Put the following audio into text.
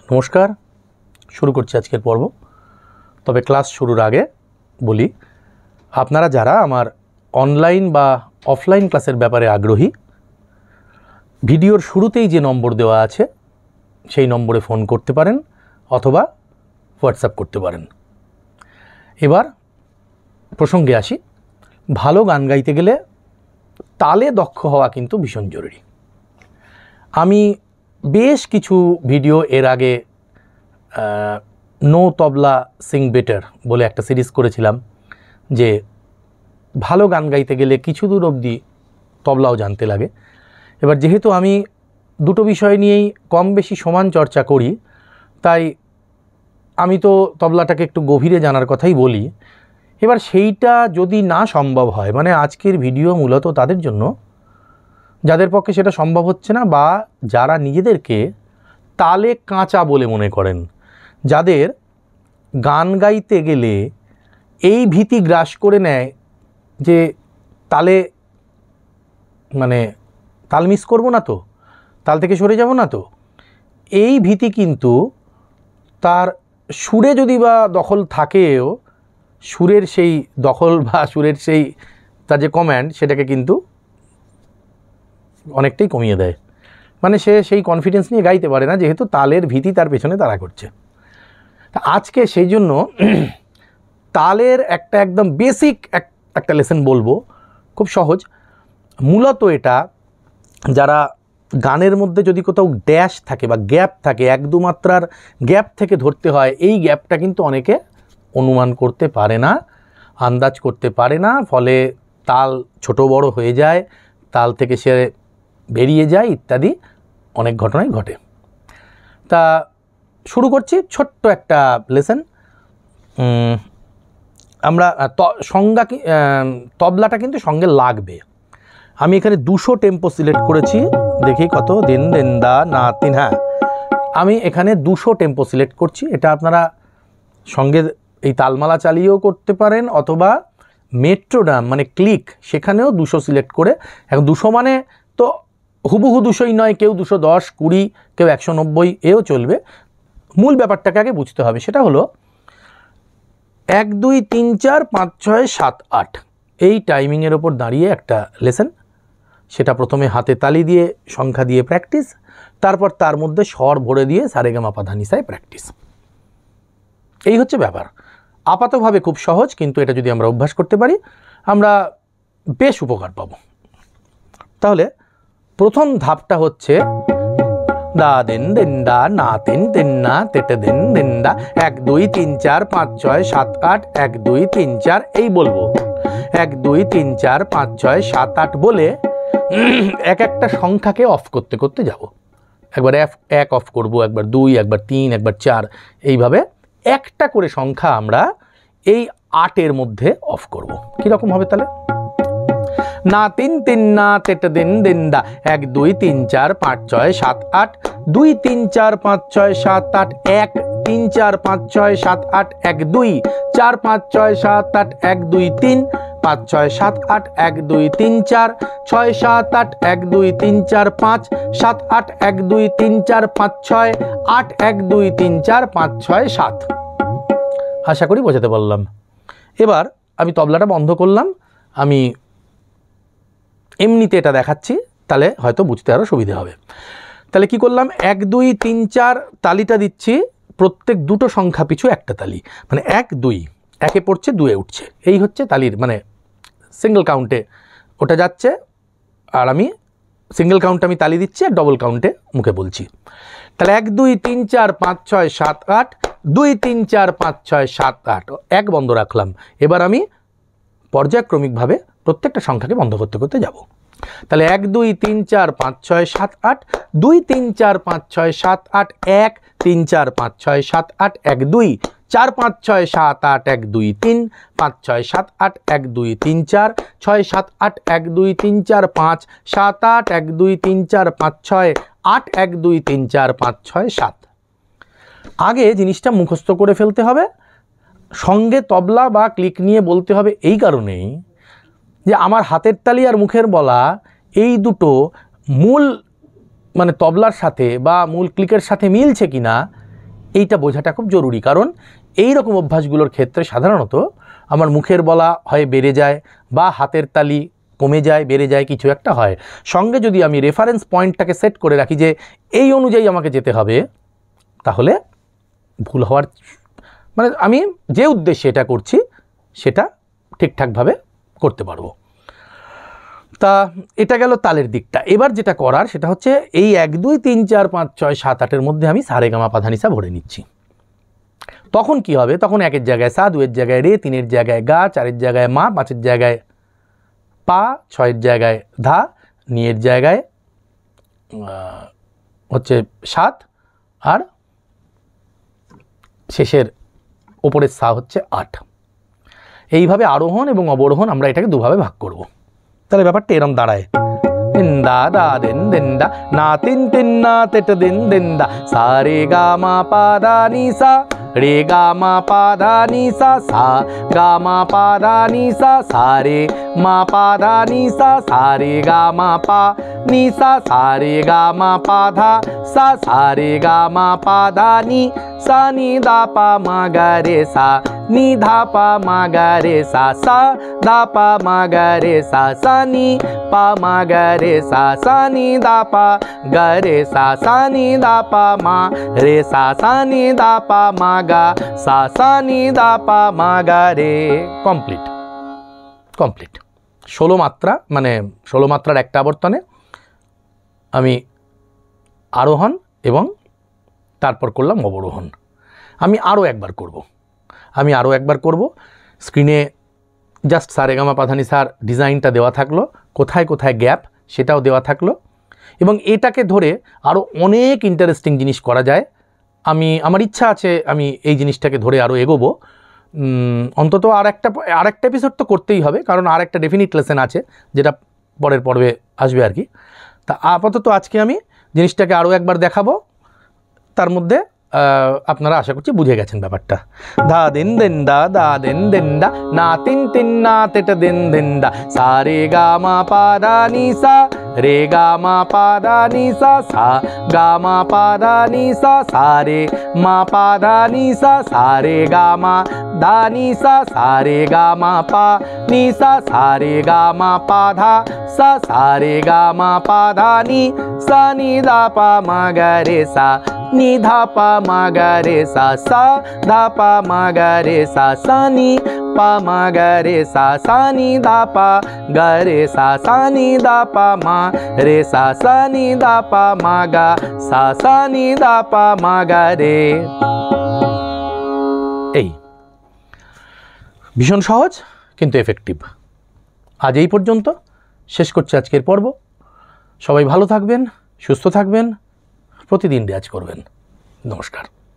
নমস্কার, শুরু করছি আজকের পর্ব। তবে ক্লাস শুরুর আগে বলি, আপনারা যারা আমার অনলাইন বা অফলাইন ক্লাসের ব্যাপারে আগ্রহী, ভিডিওর শুরুতেই যে নম্বর দেওয়া আছে সেই নম্বরে ফোন করতে পারেন অথবা হোয়াটসঅ্যাপ করতে পারেন। এবার প্রসঙ্গে আসি। ভালো গান গাইতে গেলে তালে দক্ষ হওয়া কিন্তু ভীষণ জরুরি। আমি বেশ কিছু ভিডিও এর আগে নো তবলা সিং বেটার বলে একটা সিরিজ করেছিলাম, যে ভালো গান গাইতে গেলে কিছু দূর অবধি তবলাও জানতে লাগে। এবার যেহেতু আমি দুটো বিষয় নিয়েই কম বেশি সমান চর্চা করি, তাই আমি তো তবলাটাকে একটু গভীরে জানার কথাই বলি। এবার সেইটা যদি না সম্ভব হয়, মানে আজকের ভিডিও মূলত তাদের জন্য যাদের পক্ষে সেটা সম্ভব হচ্ছে না, বা যারা নিজেদেরকে তালে কাঁচা বলে মনে করেন, যাদের গান গাইতে গেলে এই ভীতি গ্রাস করে নেয় যে তালে মানে তাল মিস করব না তো, তাল থেকে সরে যাব না তো, এই ভীতি কিন্তু তার সুরে যদি বা দখল থাকেও, সুরের সেই দখল বা সুরের সেই তার যে কমান্ড, সেটাকে কিন্তু অনেকটাই কমিয়ে দেয়। মানে সে সেই কনফিডেন্স নিয়ে গাইতে পারে না, যেহেতু তালের ভীতি তার পেছনে তাড়া করছে। তা আজকে সেই জন্য তালের একটা একদম বেসিক একটা লেসন বলবো, খুব সহজ। মূলত এটা যারা গানের মধ্যে যদি কোথাও ড্যাশ থাকে বা গ্যাপ থাকে, এক দু মাত্রার গ্যাপ থেকে ধরতে হয়, এই গ্যাপটা কিন্তু অনেকে অনুমান করতে পারে না, আন্দাজ করতে পারে না, ফলে তাল ছোট বড় হয়ে যায়, তাল থেকে সে বেরিয়ে যায় ইত্যাদি অনেক ঘটনাই ঘটে। তা শুরু করছি ছোট্ট একটা লেসন। আমরা সংজ্ঞা তবলাটা কিন্তু সঙ্গে লাগবে। আমি এখানে 200 টেম্পো সিলেক্ট করেছি, দেখি কত, দিন দিন দা না তিন, হ্যাঁ আমি এখানে 200 টেম্পো সিলেক্ট করছি। এটা আপনারা সঙ্গে এই তালমালা চালিয়েও করতে পারেন, অথবা মেট্রোডাম মানে ক্লিক, সেখানেও 200 সিলেক্ট করে। এখন 200 মানে তো হুবহু 200ই নয়, কেউ 210, 20, কেউ 190 এও চলবে। মূল ব্যাপারটাকে আগে বুঝতে হবে, সেটা হলো 1 2 3 4 5 6 7 8 এই টাইমিংয়ের ওপর দাঁড়িয়ে একটা লেসন। সেটা প্রথমে হাতে তালি দিয়ে সংখ্যা দিয়ে প্র্যাকটিস, তারপর তার মধ্যে স্বর ভরে দিয়ে সারেগামা পাধানিসায় প্র্যাকটিস। এই হচ্ছে ব্যাপার। আপাতভাবে খুব সহজ, কিন্তু এটা যদি আমরা অভ্যাস করতে পারি আমরা বেশ উপকার পাবো। তাহলে প্রথম ধাপটা হচ্ছে দা দিন দিন দা না তিন তিন না তেটে দিন দিন দা 1 2 3 4 5 6 7 8 1 2 3 4 এই বলবো। 1 2 3 4 5 6 7 8 বলে এক একটা সংখ্যাকে অফ করতে করতে যাব। একবার 1 অফ করব, একবার 2, একবার 3, একবার 4, এইভাবে একটা করে সংখ্যা আমরা এই 8-এর মধ্যে অফ করব। কীরকম হবে তাহলে? না তিন তিন না তেটে দিন দিন দা 1 2 3 4 5 6 7 8 2 3 4 5 6 7 8 1 3 4 5 6 7 8 1 2 4 5 6 7 8 1 2 3 5 6 7 8 1 2 3 4 6 7 8 1 2 3 4 5 7 8 1 2 3 4 5 6 8 1 2 3 4 5 6 7। আশা করি বোঝাতে পারলাম। এবার আমি তবলাটা বন্ধ করলাম, আমি এমনিতে এটা দেখাচ্ছি, তাহলে হয়তো বুঝতে আরও সুবিধা হবে। তাহলে কি করলাম? 1 2 3 4 তালিটা দিচ্ছি, প্রত্যেক দুটো সংখ্যা পিছু একটা তালি, মানে 1 2, একে পড়ছে 2-এ উঠছে, এই হচ্ছে তালির মানে সিঙ্গেল কাউন্টে ওটা যাচ্ছে, আর আমি সিঙ্গেল কাউন্টে আমি তালি দিচ্ছি আর ডবল কাউন্টে মুখে বলছি। তাহলে 1 2 3 4 5 6 7 8 2 3 4 5 6 7 8, 1 বন্ধ রাখলাম। এবার আমি পর্যায়ক্রমিকভাবে প্রত্যেকটা সংখ্যাকে বন্ধ করতে করতে যাব। তাহলে 1 2 3 4 5 6 7 8 2 3 4 5 6 7 8 1 3 4 5 6 7 8 1 2 4 5 6 7 8 1 2 3 5 6 7 8 1 2 3 4 6 7 8 1 2 3 4 5 7 8 1 2 3 4 5 6 8 1 2 3 4 5 6 7। আগে জিনিসটা মুখস্থ করে ফেলতে হবে, সঙ্গে তবলা বা ক্লিক নিয়ে বলতে হবে এই কারণেই যে আমার হাতের তালি আর মুখের বলা এই দুটো মূল মানে তবলার সাথে বা মূল ক্লিকের সাথে মিলছে কিনা এইটা বোঝাটা খুব জরুরি, কারণ এই রকম অভ্যাসগুলোর ক্ষেত্রে সাধারণত আমার মুখের বলা হয় বেড়ে যায় বা হাতের তালি কমে যায়, বেড়ে যায়, কিছু একটা হয়। সঙ্গে যদি আমি রেফারেন্স পয়েন্টটাকে সেট করে রাখি যে এই অনুযায়ী আমাকে যেতে হবে, তাহলে ভুল হওয়ার মানে আমি যে উদ্দেশ্যে এটা করছি সেটা ঠিকঠাকভাবে করতে পারবো। তা এটা গেল তালের দিকটা। এবার যেটা করার সেটা হচ্ছে এই 1 2 3 4 5 6 7 8-এর মধ্যে আমি সারেগামা পাধানিসা ভরে নিচ্ছি। তখন কি হবে? তখন 1-এর জায়গায় সা, 2-এর জায়গায় রে, 3-এর জায়গায় গা, 4-এর জায়গায় মা, 5-এর জায়গায় পা, 6-এর জায়গায় ধা, নিয়ের জায়গায় হচ্ছে 7, আর শেষের ওপরের সা হচ্ছে 8। এইভাবে আরোহণ এবং অবরোহণ আমরা এটাকে দুভাবে ভাগ করব। তাহলে ব্যাপারটা এরম দাঁড়ায়, দিন্দা দা দেন দিন্দা না তিন তিন না তেট দিন দিন্দা সা রে গা মা পা দা নি সা রে গা মা পা দা নি সা সা গা মা পা দা নি সা সা রে মা পা দা নি সা সা রে গা মা পা নি সা সা রে গা মা পা ধা সা সা রে গা মা পা ধা নি সা নি দা পা মা গা রে সা নি ধা পা মা গা রে সা সা ধা পা মা গা রে সা সা নি পা মা গা রে সা সা নি দা পা গা রে সা সা নি দা পা মা রে সা সা নি দা পা মা গা সা সা নি দা পা মা গা রে। কমপ্লিট। 16 মাত্রা, মানে 16 মাত্রার একটা আবর্তনে আমি আরোহণ এবং তারপর করলাম অবরোহণ। আমি আরও একবার করব। স্ক্রিনে জাস্ট সারেগামা পাধানিসার ডিজাইনটা দেওয়া থাকলো, কোথায় কোথায় গ্যাপ সেটাও দেওয়া থাকলো, এবং এটাকে ধরে আরও অনেক ইন্টারেস্টিং জিনিস করা যায়। আমার ইচ্ছা আছে আমি এই জিনিসটাকে ধরে আরও এগোবো। অন্তত আর একটা এপিসোড তো করতেই হবে, কারণ আর একটা ডেফিনিট লেসন আছে যেটা পরের পর্বে আসবে আর কি। তা আপাতত আজকে আমি জিনিসটাকে আরও একবার দেখাবো। তার মধ্যে আপনারা আশা করছি বুঝে গেছেন ব্যাপারটা। ধা দিন দিন দা দা দিন দিন দা না তিন তিন না তেটা দিন দিন দা সা রে গা মা পা দা নি সা রে গা মা পা দা নি সা সা গা মা পা দা নি সা সা রে মা পা দা নি সা সা রে গা মা দা নি সা সা রে গা মা পা নি সা সা রে গা মা পা ধা সা সা রে গা মা পা ধা নি সা নি দা পা মা গা রে সা নি ধা পা মা গা রে সা সা ধা পা মা গা রে সা সা নি পা মা গা রে সা সা নি দা পা গা রে সা সা নি দা পা মা রে সা সা নি দা পা মা গা সা সা নি দা পা মা গা রে। এই ভীষণ সহজ কিন্তু এফেক্টিভ। আজ এই পর্যন্ত, শেষ করছি আজকের পর্ব। সবাই ভালো থাকবেন, সুস্থ থাকবেন, প্রতিদিন রেয়াজ করবেন। নমস্কার।